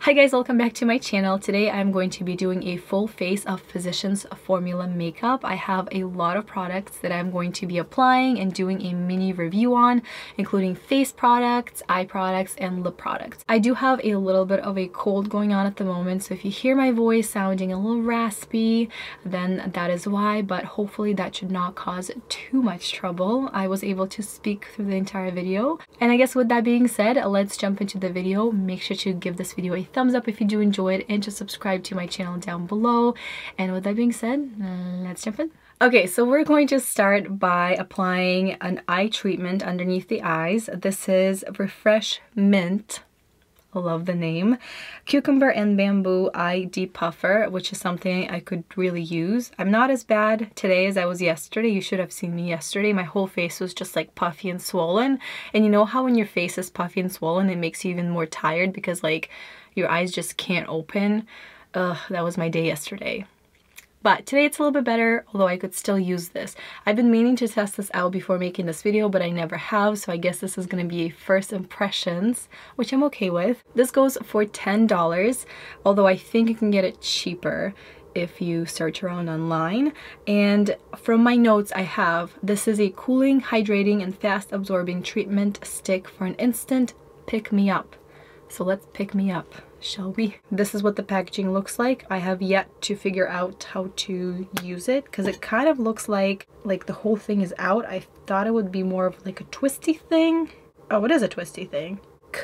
Hi guys, welcome back to my channel. Today I'm going to be doing a full face of Physicians Formula makeup. I have a lot of products that I'm going to be applying and doing a mini review on, including face products, eye products, and lip products. I do have a little bit of a cold going on at the moment, so if you hear my voice sounding a little raspy, then that is why, but hopefully that should not cause too much trouble. I was able to speak through the entire video. And I guess with that being said, let's jump into the video. Make sure to give this video a thumbs up if you do enjoy it, and to subscribe to my channel down below. And with that being said, let's jump in. Okay, so we're going to start by applying an eye treatment underneath the eyes. This is Refresh Mint. I love the name. Cucumber and Bamboo Eye Depuffer, which is something I could really use. I'm not as bad today as I was yesterday. You should have seen me yesterday. My whole face was just like puffy and swollen. And you know how when your face is puffy and swollen, it makes you even more tired because like your eyes just can't open? Ugh, that was my day yesterday. But today it's a little bit better, although I could still use this. I've been meaning to test this out before making this video, but I never have, so I guess this is going to be a first impressions, which I'm okay with. This goes for $10, although I think you can get it cheaper if you search around online. And from my notes I have, this is a cooling, hydrating, and fast absorbing treatment stick for an instant pick-me-up. So let's pick me up, shall we? This is what the packaging looks like. I have yet to figure out how to use it because it kind of looks like the whole thing is out. I thought it would be more of like a twisty thing. Oh, it is a twisty thing.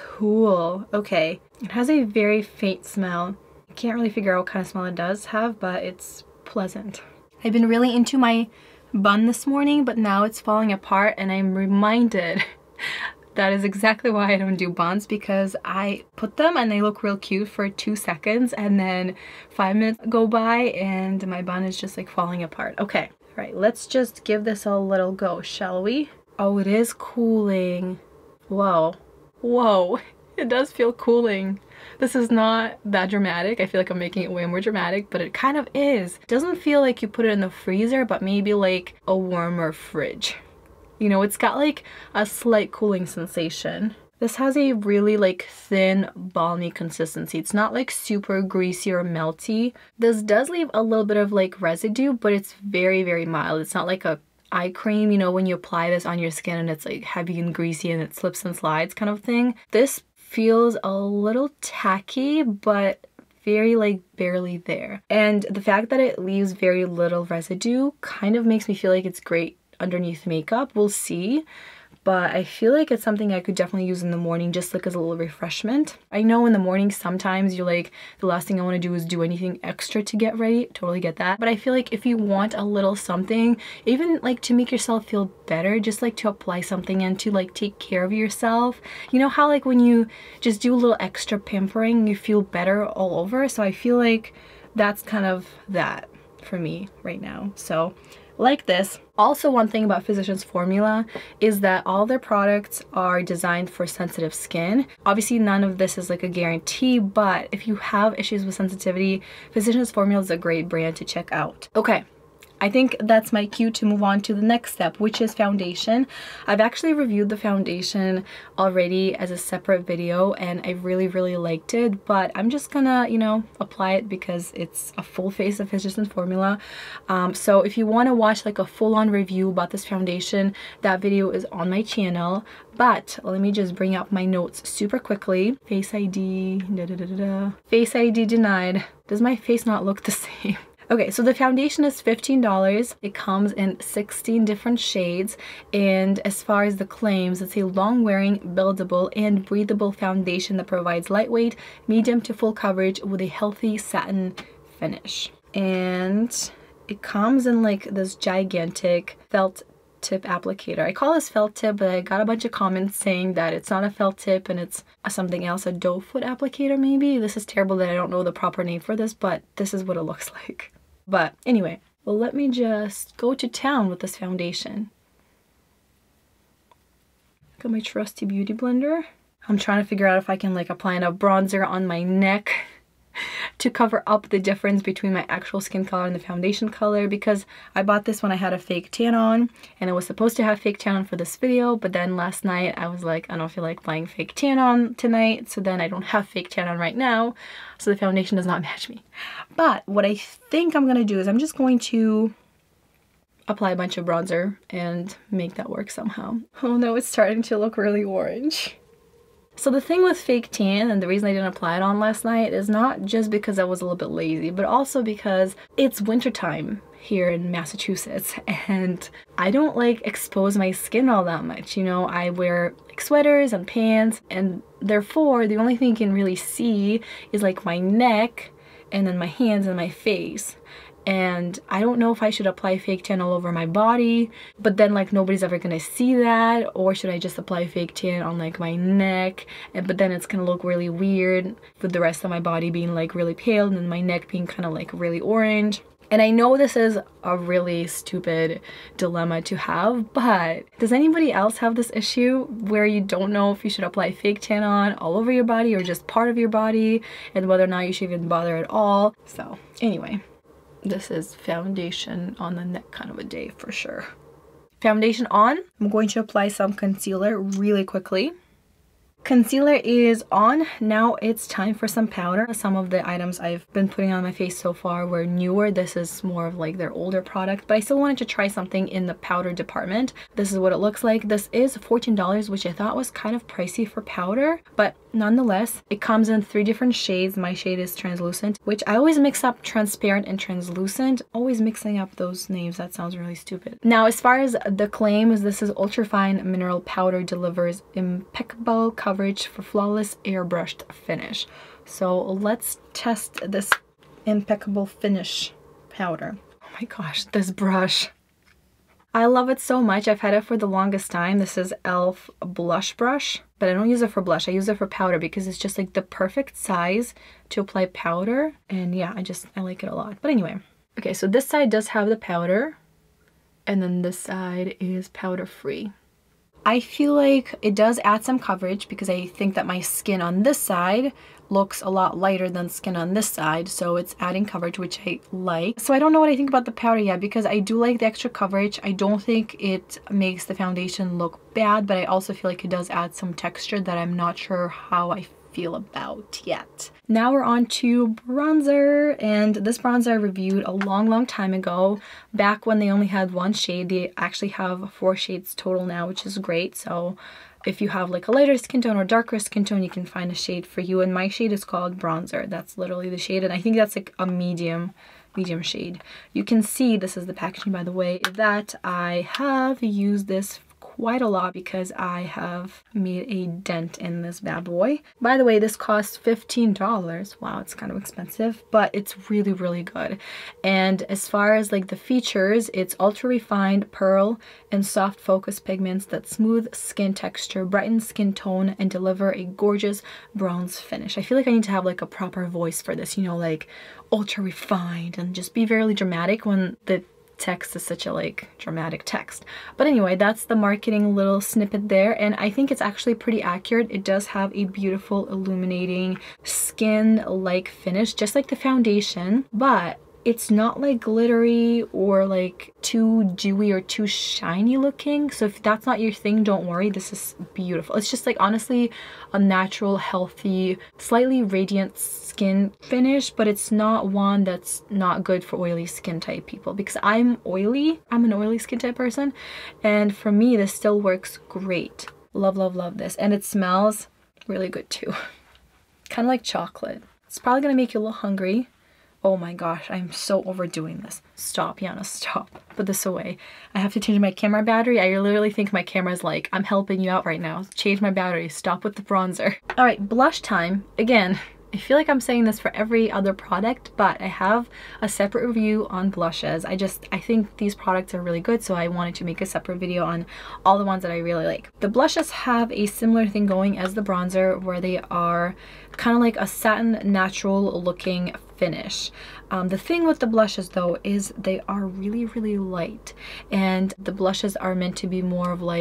Cool. Okay. It has a very faint smell. I can't really figure out what kind of smell it does have, but it's pleasant. I've been really into my bun this morning, but now it's falling apart and I'm reminded that is exactly why I don't do buns, because I put them and they look real cute for 2 seconds and then 5 minutes go by and my bun is just like falling apart. Okay, all right, let's just give this a little go, shall we? Oh, it is cooling. Whoa, whoa, it does feel cooling. This is not that dramatic. I feel like I'm making it way more dramatic, but it kind of is. It doesn't feel like you put it in the freezer, but maybe like a warmer fridge. You know, it's got like a slight cooling sensation. This has a really like thin, balmy consistency. It's not like super greasy or melty. This does leave a little bit of like residue, but it's very, very mild. It's not like a eye cream, you know, when you apply this on your skin and it's like heavy and greasy and it slips and slides kind of thing. This feels a little tacky, but very like barely there. And the fact that it leaves very little residue kind of makes me feel like it's great underneath makeup. We'll see, but I feel like it's something I could definitely use in the morning just like as a little refreshment. I know in the morning sometimes you're like, the last thing I want to do is do anything extra to get ready. Totally get that, but I feel like if you want a little something, even like to make yourself feel better, just like to apply something and to like take care of yourself. You know how like when you just do a little extra pampering, you feel better all over? So I feel like that's kind of that for me right now. So like this. Also, one thing about Physicians Formula is that all their products are designed for sensitive skin. Obviously, none of this is like a guarantee, but if you have issues with sensitivity, Physicians Formula is a great brand to check out. Okay. I think that's my cue to move on to the next step, which is foundation. I've actually reviewed the foundation already as a separate video and I really, really liked it, but I'm just gonna, you know, apply it because it's a full face of Physicians Formula. So if you want to watch like a full-on review about this foundation, that video is on my channel. But let me just bring up my notes super quickly. Face ID, Face ID denied. Does my face not look the same? Okay, so the foundation is $15. It comes in 16 different shades, and as far as the claims, it's a long-wearing, buildable, and breathable foundation that provides lightweight, medium to full coverage with a healthy satin finish. And it comes in like this gigantic felt tip applicator. I call this felt tip, but I got a bunch of comments saying that it's not a felt tip and it's something else, a doe foot applicator maybe. This is terrible that I don't know the proper name for this, but this is what it looks like. But anyway, well, let me just go to town with this foundation. Got my trusty beauty blender. I'm trying to figure out if I can like apply enough bronzer on my neck to cover up the difference between my actual skin color and the foundation color, because I bought this when I had a fake tan on, and I was supposed to have fake tan on for this video, but then last night I was like, I don't feel like applying fake tan on tonight, so then I don't have fake tan on right now, so the foundation does not match me. But what I think I'm gonna do is I'm just going to apply a bunch of bronzer and make that work somehow. Oh no, it's starting to look really orange. So the thing with fake tan, and the reason I didn't apply it on last night, is not just because I was a little bit lazy, but also because it's wintertime here in Massachusetts and I don't like expose my skin all that much. You know, I wear like sweaters and pants, and therefore the only thing you can really see is like my neck and then my hands and my face. And I don't know if I should apply fake tan all over my body, but then like nobody's ever gonna see that, or should I just apply fake tan on like my neck, but then it's gonna look really weird with the rest of my body being like really pale and then my neck being kind of like really orange. And I know this is a really stupid dilemma to have, but does anybody else have this issue where you don't know if you should apply fake tan on all over your body or just part of your body, and whether or not you should even bother at all? So anyway, this is foundation on the neck kind of a day for sure. Foundation on. I'm going to apply some concealer really quickly. Concealer is on. Now it's time for some powder. Some of the items I've been putting on my face so far were newer. This is more of like their older product, but I still wanted to try something in the powder department. This is what it looks like. This is $14, which I thought was kind of pricey for powder, but nonetheless, it comes in 3 different shades. My shade is translucent, which I always mix up transparent and translucent. Always mixing up those names. That sounds really stupid. Now, as far as the claims, this is ultrafine mineral powder, delivers impeccable coverage for flawless airbrushed finish. So let's test this impeccable finish powder. Oh my gosh, this brush. I love it so much. I've had it for the longest time. This is e.l.f. blush brush, but I don't use it for blush. I use it for powder because it's just like the perfect size to apply powder. And yeah, I like it a lot. But anyway, okay, so this side does have the powder, and then this side is powder free. I feel like it does add some coverage because I think that my skin on this side looks a lot lighter than skin on this side, so it's adding coverage, which I like. So I don't know what I think about the powder yet because I do like the extra coverage. I don't think it makes the foundation look bad, but I also feel like it does add some texture that I'm not sure how I feel about yet. Now we're on to bronzer, and this bronzer I reviewed a long time ago, back when they only had 1 shade. They actually have 4 shades total now, which is great. So if you have like a lighter skin tone or darker skin tone, you can find a shade for you, and my shade is called bronzer. That's literally the shade, and I think that's like a medium shade. You can see, this is the packaging by the way, that I have used this quite a lot because I have made a dent in this bad boy. By the way, this costs $15. Wow, it's kind of expensive, but it's really good. And as far as like the features, it's ultra refined pearl and soft focus pigments that smooth skin texture, brighten skin tone, and deliver a gorgeous bronze finish. I feel like I need to have like a proper voice for this, you know, like ultra refined, and just be very dramatic when the text is such a like dramatic text. But anyway, that's the marketing little snippet there, and I think it's actually pretty accurate. It does have a beautiful illuminating skin-like finish, just like the foundation, but it's not like glittery or like too dewy or too shiny looking. So if that's not your thing, don't worry, this is beautiful. It's just like honestly a natural, healthy, slightly radiant skin finish, but it's not one that's not good for oily skin type people, because I'm oily. I'm an oily skin type person, and for me this still works great. Love this, and it smells really good too. Kind of like chocolate. It's probably gonna make you a little hungry. Oh my gosh, I'm so overdoing this. Stop, Yana, stop. Put this away. I have to change my camera battery. I literally think my camera's like, I'm helping you out right now. Change my battery. Stop with the bronzer. All right, blush time. Again, I feel like I'm saying this for every other product, but I have a separate review on blushes. I think these products are really good, so I wanted to make a separate video on all the ones that I really like. The blushes have a similar thing going as the bronzer, where they are kind of like a satin natural looking finish. The thing with the blushes though is they are really light, and the blushes are meant to be more of like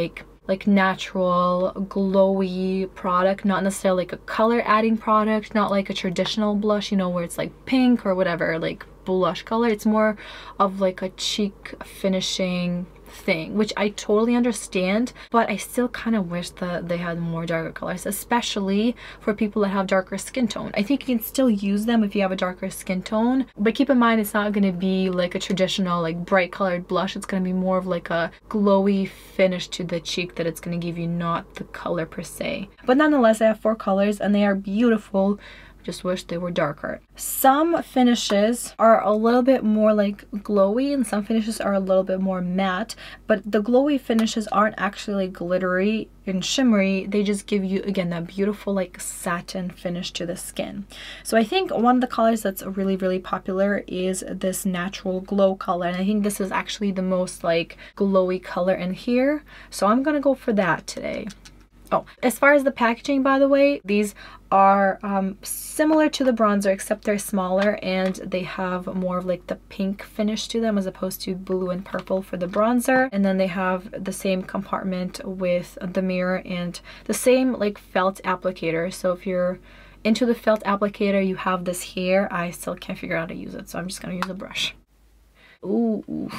like natural glowy product, not necessarily like a color adding product, not like a traditional blush, you know, where it's like pink or whatever, like blush color. It's more of like a cheek finishing thing, which I totally understand, but I still kind of wish that they had more darker colors, especially for people that have darker skin tone. I think you can still use them if you have a darker skin tone, but keep in mind it's not going to be like a traditional like bright colored blush. It's going to be more of like a glowy finish to the cheek that it's going to give you, not the color per se. But nonetheless, I have 4 colors and they are beautiful. Just wish they were darker. Some finishes are a little bit more like glowy and some finishes are a little bit more matte, but the glowy finishes aren't actually glittery and shimmery. They just give you, again, that beautiful like satin finish to the skin. So I think one of the colors that's really popular is this natural glow color, and I think this is actually the most like glowy color in here, so I'm gonna go for that today. Oh, as far as the packaging, by the way, these are similar to the bronzer, except they're smaller and they have more of like the pink finish to them as opposed to blue and purple for the bronzer. And then they have the same compartment with the mirror and the same like felt applicator. So if you're into the felt applicator, you have this here. I still can't figure out how to use it, so I'm just gonna use a brush. Ooh,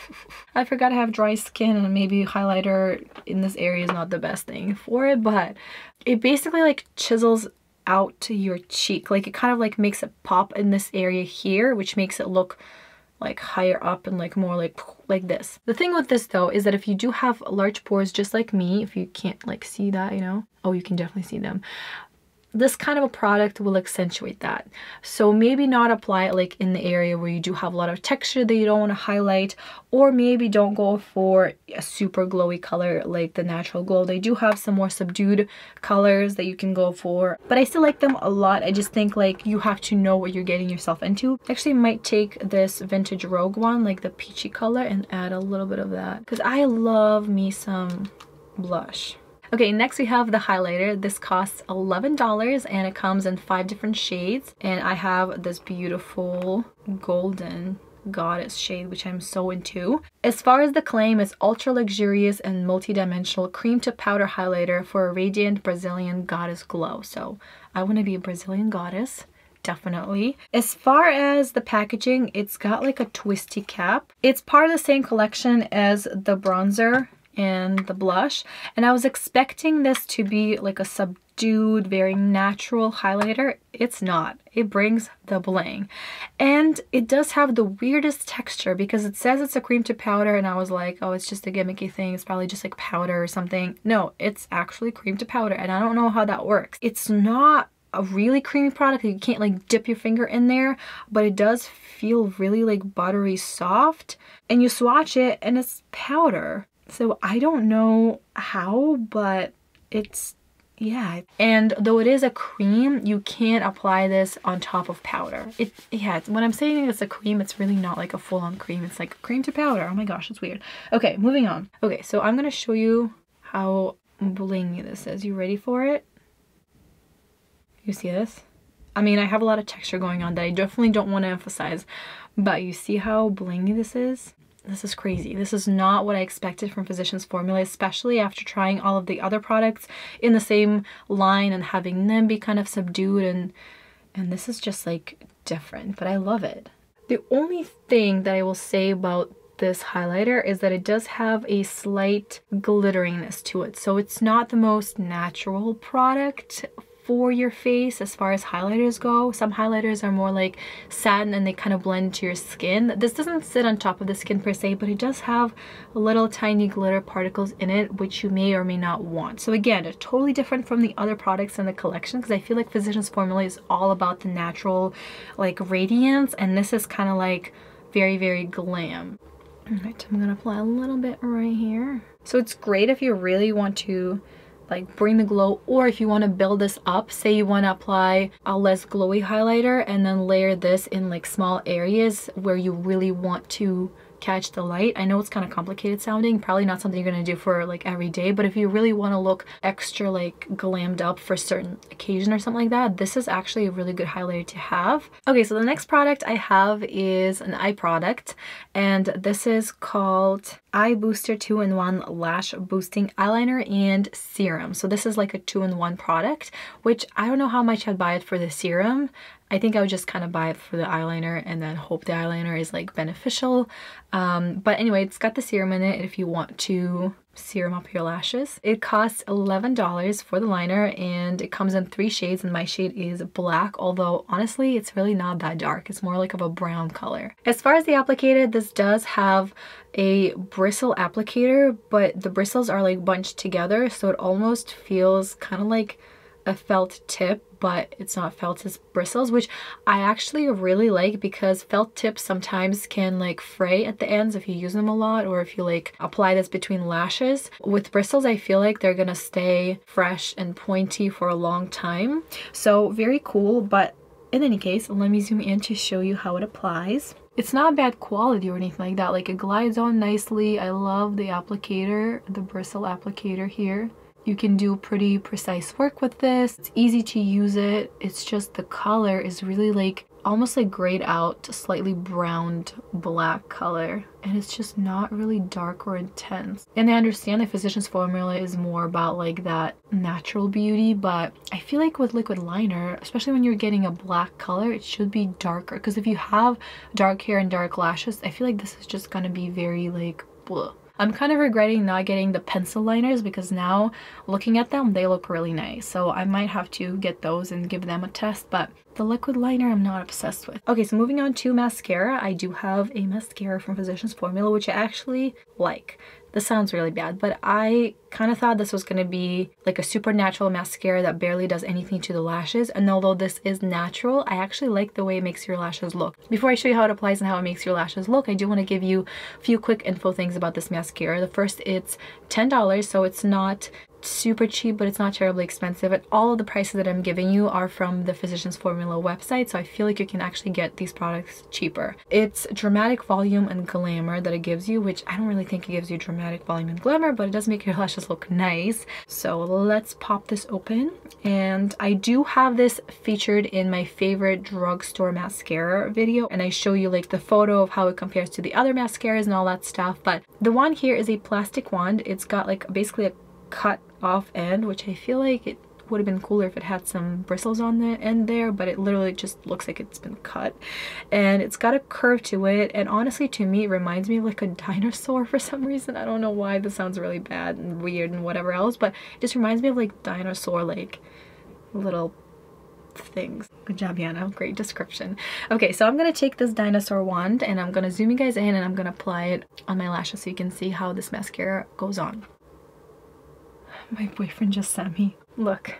I forgot to have dry skin, and maybe highlighter in this area is not the best thing for it, but it basically like chisels out to your cheek. Like it kind of like makes it pop in this area here, which makes it look like higher up and like more like this. The thing with this though is that if you do have large pores just like me, if you can't like see that, you know, oh, you can definitely see them. This kind of a product will accentuate that. So maybe not apply it like in the area where you do have a lot of texture that you don't want to highlight, or maybe don't go for a super glowy color like the Natural Glow. They do have some more subdued colors that you can go for, but I still like them a lot. I just think like you have to know what you're getting yourself into. Actually might take this Vintage Rogue one, like the peachy color, and add a little bit of that because I love me some blush. Okay, next we have the highlighter. This costs $11 and it comes in 5 different shades. And I have this beautiful golden goddess shade, which I'm so into. As far as the claim, it's ultra luxurious and multi-dimensional cream to powder highlighter for a radiant Brazilian goddess glow. So I want to be a Brazilian goddess. Definitely. As far as the packaging, it's got like a twisty cap. It's part of the same collection as the bronzer and the blush, and I was expecting this to be like a subdued, very natural highlighter. It's not. It brings the bling, and it does have the weirdest texture because it says it's a cream to powder, and I was like, oh, it's just a gimmicky thing, it's probably just like powder or something. No, it's actually cream to powder, and I don't know how that works. It's not a really creamy product. You can't like dip your finger in there, but it does feel really like buttery soft, and you swatch it and it's powder. So I don't know how, but it's, yeah. And though it is a cream, you can't apply this on top of powder. When I'm saying it's a cream, it's really not like a full-on cream. It's like a cream to powder. Oh my gosh, it's weird. Okay, moving on. Okay, so I'm gonna show you how blingy this is. You ready for it? You see this? I mean, I have a lot of texture going on that I definitely don't want to emphasize, but you see how blingy this is? This is crazy. This is not what I expected from Physicians Formula, especially after trying all of the other products in the same line and having them be kind of subdued, and this is just like different, but I love it. The only thing that I will say about this highlighter is that it does have a slight glitteriness to it. So it's not the most natural product for your face as far as highlighters go. Some highlighters are more like satin and they kind of blend into your skin. This doesn't sit on top of the skin per se, but it does have little tiny glitter particles in it, which you may or may not want. So again, it's totally different from the other products in the collection because I feel like Physicians Formula is all about the natural like radiance, and this is kind of like very glam. All right, I'm gonna apply a little bit right here. So it's great if you really want to like bring the glow, or if you want to build this up, say you want to apply a less glowy highlighter and then layer this in like small areas where you really want to catch the light. I know it's kind of complicated sounding, probably not something you're gonna do for like every day, but if you really want to look extra like glammed up for a certain occasion or something like that, this is actually a really good highlighter to have. Okay, so the next product I have is an eye product, and this is called Eye Booster 2-in-1 Lash Boosting Eyeliner and Serum. So this is like a 2-in-1 product, which I don't know how much I'd buy it for the serum. I think I would just kind of buy it for the eyeliner and then hope the eyeliner is like beneficial. But anyway, it's got the serum in it if you want to serum up your lashes. It costs $11 for the liner, and it comes in 3 shades, and my shade is black, although honestly it's really not that dark. It's more like of a brown color. As far as the applicator, this does have a bristle applicator, but the bristles are like bunched together, so it almost feels kind of like a felt tip, but it's not felt, it's bristles, which I actually really like because felt tips sometimes can like fray at the ends if you use them a lot, or if you like apply this between lashes. With bristles, I feel like they're gonna stay fresh and pointy for a long time. So very cool. But in any case, let me zoom in to show you how it applies. It's not bad quality or anything like that. Like, it glides on nicely. I love the applicator, the bristle applicator here. You can do pretty precise work with this. It's easy to use it. It's just the color is really like almost like grayed out, slightly browned black color, and it's just not really dark or intense. And I understand the Physicians Formula is more about like that natural beauty, but I feel like with liquid liner, especially when you're getting a black color, it should be darker, because if you have dark hair and dark lashes, I feel like this is just gonna be very like bleh. I'm kind of regretting not getting the pencil liners, because now looking at them, they look really nice. So I might have to get those and give them a test, but the liquid liner I'm not obsessed with. Okay, so moving on to mascara. I do have a mascara from Physicians Formula, which I actually like. This sounds really bad, but I kind of thought this was going to be like a super natural mascara that barely does anything to the lashes. And although this is natural, I actually like the way it makes your lashes look. Before I show you how it applies and how it makes your lashes look, I do want to give you a few quick info things about this mascara. The first, it's $10, so it's not super cheap, but it's not terribly expensive. And all of the prices that I'm giving you are from the Physicians Formula website, so I feel like you can actually get these products cheaper. It's dramatic volume and glamour that it gives you, which I don't really think it gives you dramatic volume and glamour, but it does make your lashes look nice. So let's pop this open. And I do have this featured in my favorite drugstore mascara video, and I show you like the photo of how it compares to the other mascaras and all that stuff. But the wand here is a plastic wand. It's got like basically a cut off end, which I feel like it would have been cooler if it had some bristles on the end there, but it literally just looks like it's been cut. And it's got a curve to it, and honestly to me it reminds me of like a dinosaur for some reason. I don't know why. This sounds really bad and weird and whatever else, but it just reminds me of like dinosaur like little things. Good job, Yana. Great description. Okay, so I'm gonna take this dinosaur wand and I'm gonna zoom you guys in, and I'm gonna apply it on my lashes so you can see how this mascara goes on. My boyfriend just sent me. Look.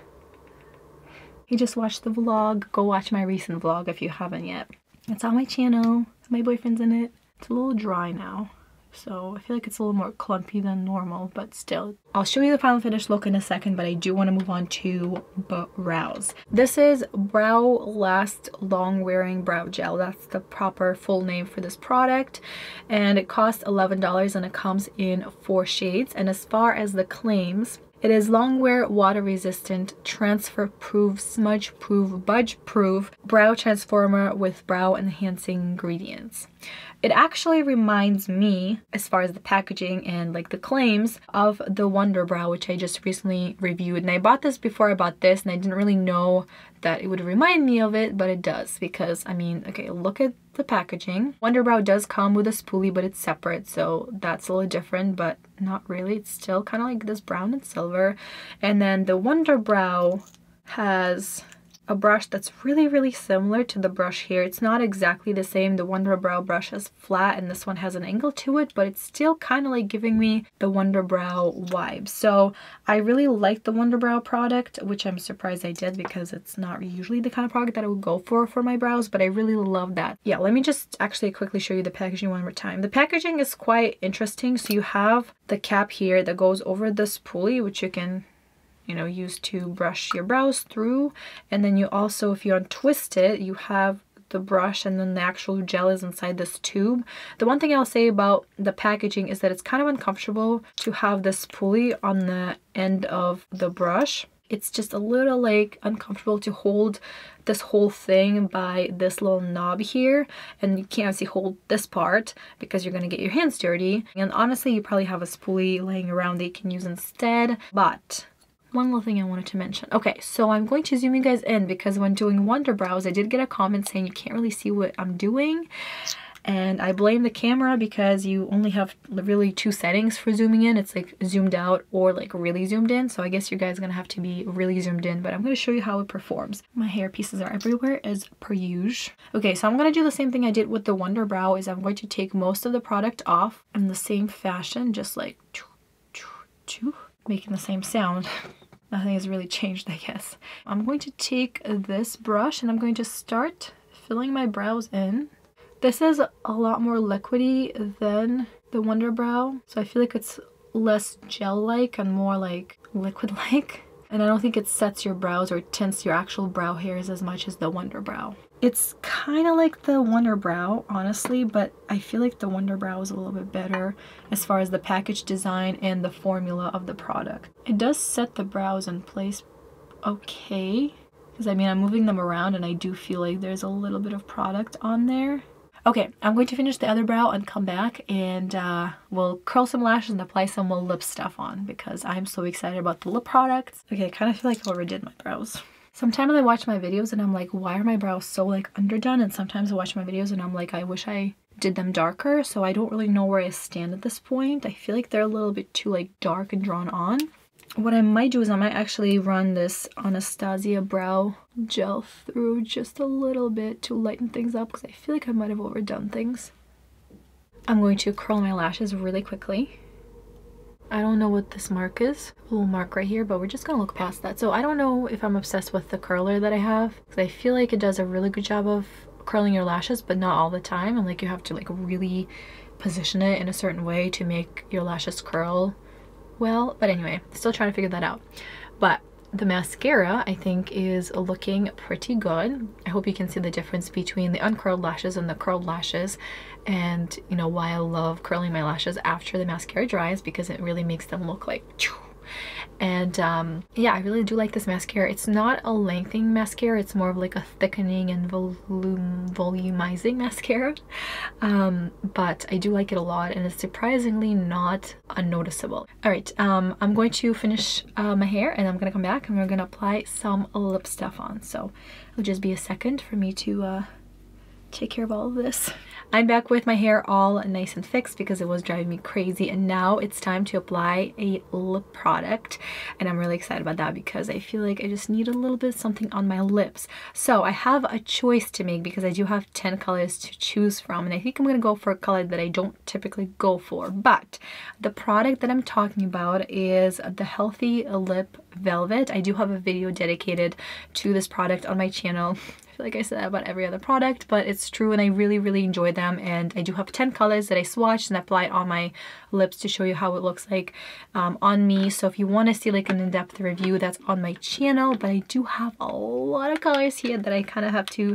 He just watched the vlog. Go watch my recent vlog if you haven't yet. It's on my channel. My boyfriend's in it. It's a little dry now, so I feel like it's a little more clumpy than normal, but still. I'll show you the final finished look in a second, but I do want to move on to brows. This is Brow Last Long Wearing Brow Gel. That's the proper full name for this product, and it costs $11, and it comes in 4 shades. And as far as the claims, it is long wear, water resistant, transfer proof, smudge proof, budge proof, brow transformer with brow enhancing ingredients. It actually reminds me, as far as the packaging and like the claims, of the Wonder Brow, which I just recently reviewed. And I bought this before I bought this, and I didn't really know that it would remind me of it, but it does, because I mean, okay, look at the packaging. Wonder Brow does come with a spoolie, but it's separate, so that's a little different, but not really. It's still kind of like this brown and silver. And then the Wonder Brow has a brush that's really similar to the brush here. It's not exactly the same. The Wonder Brow brush is flat and this one has an angle to it, but it's still kind of like giving me the Wonder Brow vibe. So I really like the Wonder Brow product, which I'm surprised I did, because it's not usually the kind of product that I would go for my brows, but I really love that. Yeah, let me just actually quickly show you the packaging one more time. The packaging is quite interesting. So you have the cap here that goes over the spoolie, which you can, you know, use to brush your brows through. And then you also, if you untwist it, you have the brush and then the actual gel is inside this tube. The one thing I'll say about the packaging is that it's kind of uncomfortable to have this pulley on the end of the brush. It's just a little like uncomfortable to hold this whole thing by this little knob here, and you can't obviously hold this part because you're gonna get your hands dirty. And honestly, you probably have a spoolie laying around that you can use instead. But one little thing I wanted to mention. Okay, so I'm going to zoom you guys in because when doing Wonder Brows, I did get a comment saying you can't really see what I'm doing. And I blame the camera because you only have really 2 settings for zooming in. It's like zoomed out or like really zoomed in. So I guess you guys are gonna have to be really zoomed in, but I'm gonna show you how it performs. My hair pieces are everywhere as per usual. Okay, so I'm gonna do the same thing I did with the Wonder Brow, is I'm going to take most of the product off in the same fashion, just like making the same sound. Nothing has really changed, I guess. I'm going to take this brush and I'm going to start filling my brows in. This is a lot more liquidy than the Wonder Brow, so I feel like it's less gel-like and more like liquid-like. And I don't think it sets your brows or tints your actual brow hairs as much as the Wonder Brow. It's kind of like the Wonder Brow, honestly, but I feel like the Wonder Brow is a little bit better as far as the package design and the formula of the product. It does set the brows in place okay, because I mean, I'm moving them around and I do feel like there's a little bit of product on there. Okay, I'm going to finish the other brow and come back and we'll curl some lashes and apply some more lip stuff on because I'm so excited about the lip products. Okay, I kind of feel like I overdid my brows. Sometimes I watch my videos and I'm like, why are my brows so like underdone? And sometimes I watch my videos and I'm like, I wish I did them darker. So I don't really know where I stand at this point. I feel like they're a little bit too like dark and drawn on. What I might do is I might actually run this Anastasia brow gel through just a little bit to lighten things up because I feel like I might have overdone things. I'm going to curl my lashes really quickly. I don't know what this mark is, a little mark right here, but we're just gonna look past that. So I don't know if I'm obsessed with the curler that I have because I feel like it does a really good job of curling your lashes, but not all the time. And like you have to like really position it in a certain way to make your lashes curl well. But anyway, still trying to figure that out. But the mascara I think is looking pretty good. I hope you can see the difference between the uncurled lashes and the curled lashes, and you know why I love curling my lashes after the mascara dries, because it really makes them look like choo. And yeah, I really do like this mascara. It's not a lengthening mascara, it's more of like a thickening and volumizing mascara, but I do like it a lot and it's surprisingly not unnoticeable. All right, I'm going to finish my hair and I'm gonna come back and we're gonna apply some lip stuff on. So it'll just be a second for me to take care of all of this. I'm back with my hair all nice and fixed because it was driving me crazy, and now it's time to apply a lip product, and I'm really excited about that because I feel like I just need a little bit of something on my lips. So I have a choice to make because I do have 10 colors to choose from, and I think I'm gonna go for a color that I don't typically go for. But the product that I'm talking about is the Healthy Lip Velvet. I do have a video dedicated to this product on my channel. Like I said about every other product, but it's true, and I really enjoy them. And I do have 10 colors that I swatched and applied on my lips to show you how it looks like on me. So if you want to see like an in-depth review, that's on my channel. But I do have a lot of colors here that I kind of have to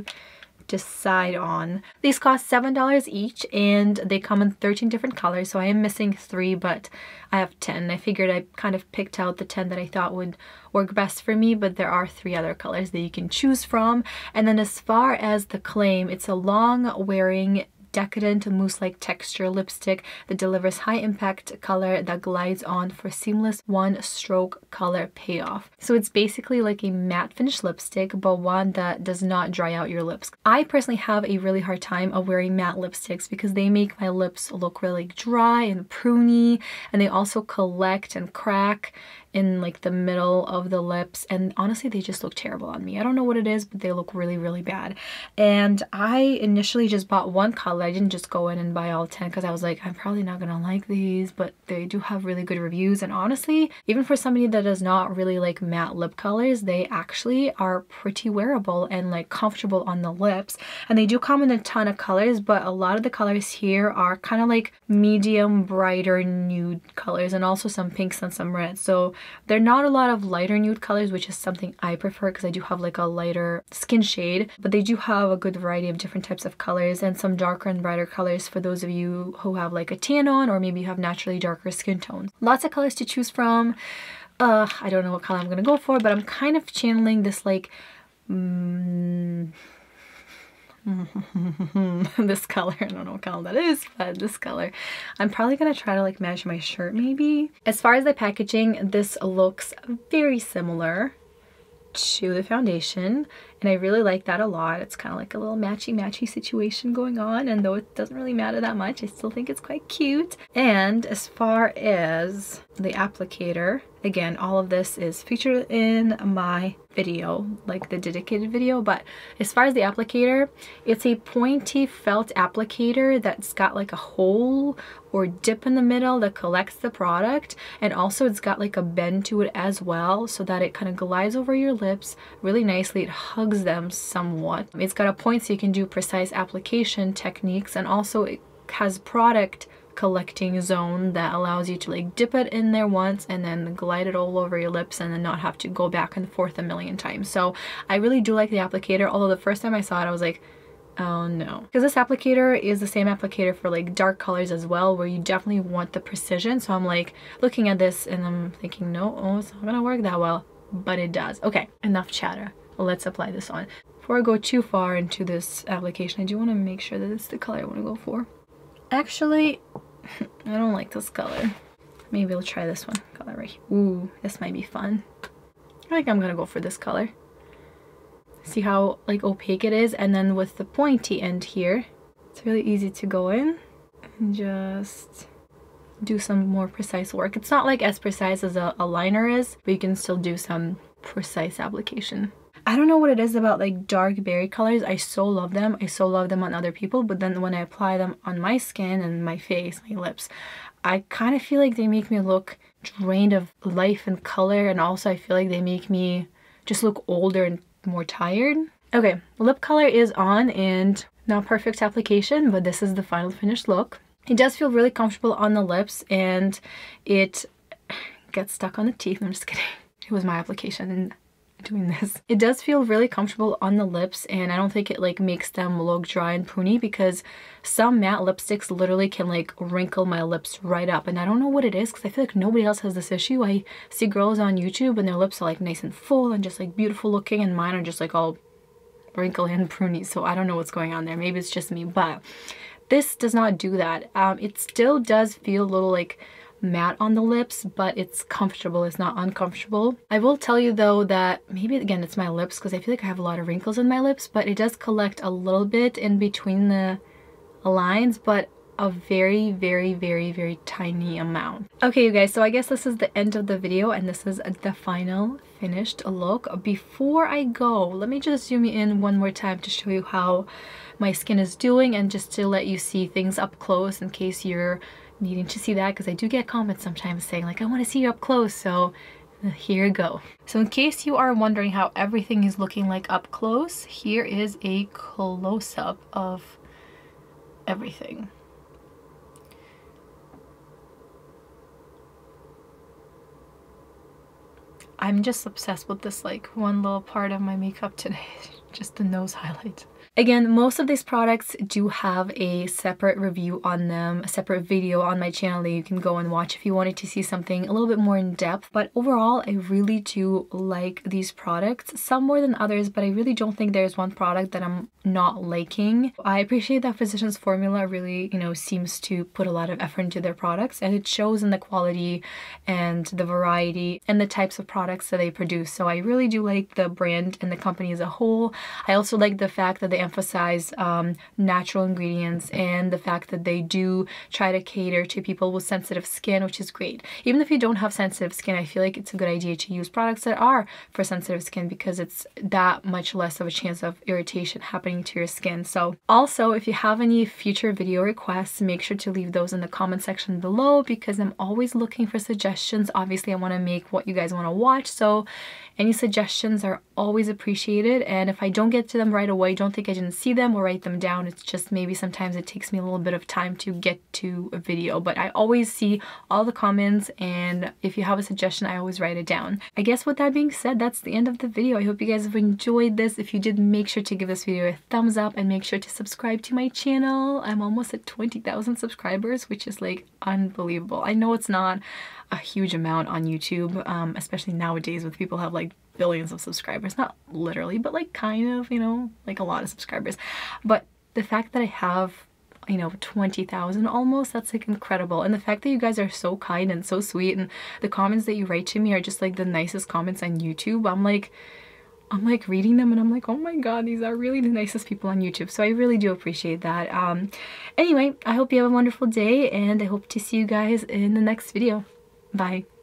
decide on. These cost $7 each and they come in 13 different colors, so I am missing 3, but I have 10. I figured I kind of picked out the 10 that I thought would work best for me, but there are 3 other colors that you can choose from. And then as far as the claim, it's a long wearing decadent mousse-like texture lipstick that delivers high impact color that glides on for seamless one stroke color payoff. So it's basically like a matte finish lipstick, but one that does not dry out your lips. I personally have a really hard time of wearing matte lipsticks because they make my lips look really dry and pruny, and they also collect and crack in like the middle of the lips, and honestly they just look terrible on me. I don't know what it is, but they look really bad. And I initially just bought one color. I didn't just go in and buy all 10 because I was like, I'm probably not gonna like these, but they do have really good reviews. And honestly, even for somebody that does not really like matte lip colors, they actually are pretty wearable and like comfortable on the lips. And they do come in a ton of colors, but a lot of the colors here are kind of like medium brighter nude colors, and also some pinks and some reds. So They're not a lot of lighter nude colors, which is something I prefer because I do have like a lighter skin shade, but they do have a good variety of different types of colors and some darker and brighter colors for those of you who have like a tan on, or maybe you have naturally darker skin tones. Lots of colors to choose from. I don't know what color I'm gonna go for, but I'm kind of channeling this like this color. I don't know what color that is, but this color. I'm probably gonna try to like match my shirt maybe. As far as the packaging, this looks very similar to the foundation, and I really like that a lot. It's kind of like a little matchy situation going on, and though it doesn't really matter that much, I still think it's quite cute. And as far as the applicator, again, all of this is featured in my video, like the dedicated video, but as far as the applicator, it's a pointy felt applicator that's got like a hole or dip in the middle that collects the product, and also it's got like a bend to it as well so that it kind of glides over your lips really nicely. It hugs them somewhat. It's got a point so you can do precise application techniques, and also it has product collecting zone that allows you to like dip it in there once and then glide it all over your lips and then not have to go back and forth a million times. So I really do like the applicator, although the first time I saw it I was like, oh no. Because this applicator is the same applicator for like dark colors as well, where you definitely want the precision. So I'm like looking at this and I'm thinking, no, oh, it's not gonna work that well, but it does. Okay, enough chatter. Let's apply this on. Before I go too far into this application, I do want to make sure that it's the color I want to go for. Actually, I don't like this color. Maybe I'll try this one. Color right here. Ooh, this might be fun. I think I'm gonna go for this color. See how like opaque it is, and then with the pointy end here, it's really easy to go in and just do some more precise work. It's not like as precise as a liner is, but you can still do some precise application. I don't know what it is about like dark berry colors. I so love them. I so love them on other people, but then when I apply them on my skin and my face, my lips, I kind of feel like they make me look drained of life and color, and also I feel like they make me just look older and more tired. Okay, lip color is on, and not perfect application, but this is the final finished look. It does feel really comfortable on the lips, and it gets stuck on the teeth. I'm just kidding. It was my application and doing this. It does feel really comfortable on the lips, and I don't think it like makes them look dry and poony, because some matte lipsticks literally can like wrinkle my lips right up, and I don't know what it is because I feel like nobody else has this issue. I see girls on YouTube and their lips are like nice and full and just like beautiful looking, and mine are just like all wrinkly and pruny, so I don't know what's going on there. Maybe it's just me, but this does not do that. It still does feel a little like matte on the lips, but it's comfortable. It's not uncomfortable. I will tell you though that maybe again it's my lips, because I feel like I have a lot of wrinkles in my lips, but it does collect a little bit in between the lines, but a very tiny amount. Okay you guys, so I guess this is the end of the video, and this is the final finished look. Before I go, let me just zoom in one more time to show you how my skin is doing, and just to let you see things up close in case you're needing to see that, because I do get comments sometimes saying like, I want to see you up close, so here you go. So in case you are wondering how everything is looking like up close, here is a close-up of everything. I'm just obsessed with this like one little part of my makeup today, just the nose highlight. Again, most of these products do have a separate review on them, a separate video on my channel that you can go and watch if you wanted to see something a little bit more in depth. But overall, I really do like these products, some more than others, but I really don't think there's one product that I'm not liking. I appreciate that Physicians Formula really, you know, seems to put a lot of effort into their products, and it shows in the quality and the variety and the types of products that they produce. So I really do like the brand and the company as a whole. I also like the fact that they emphasize natural ingredients, and the fact that they do try to cater to people with sensitive skin, which is great. Even if you don't have sensitive skin, I feel like it's a good idea to use products that are for sensitive skin, because it's that much less of a chance of irritation happening to your skin. So also, if you have any future video requests, make sure to leave those in the comment section below, because I'm always looking for suggestions. Obviously, I want to make what you guys want to watch, so any suggestions are always appreciated. And if I don't get to them right away, don't think I didn't see them or write them down. It's just maybe sometimes it takes me a little bit of time to get to a video, but I always see all the comments, and if you have a suggestion, I always write it down. I guess with that being said, that's the end of the video. I hope you guys have enjoyed this. If you did, make sure to give this video a thumbs up and make sure to subscribe to my channel. I'm almost at 20,000 subscribers, which is like unbelievable. I know it's not a huge amount on YouTube, especially nowadays with people have like billions of subscribers. Not literally, but like kind of, you know, like a lot of subscribers. But the fact that I have, you know, 20,000 almost, that's like incredible. And the fact that you guys are so kind and so sweet, and the comments that you write to me are just like the nicest comments on YouTube. I'm like reading them and I'm like, oh my god, these are really the nicest people on YouTube. So I really do appreciate that. Anyway, I hope you have a wonderful day, and I hope to see you guys in the next video. Bye.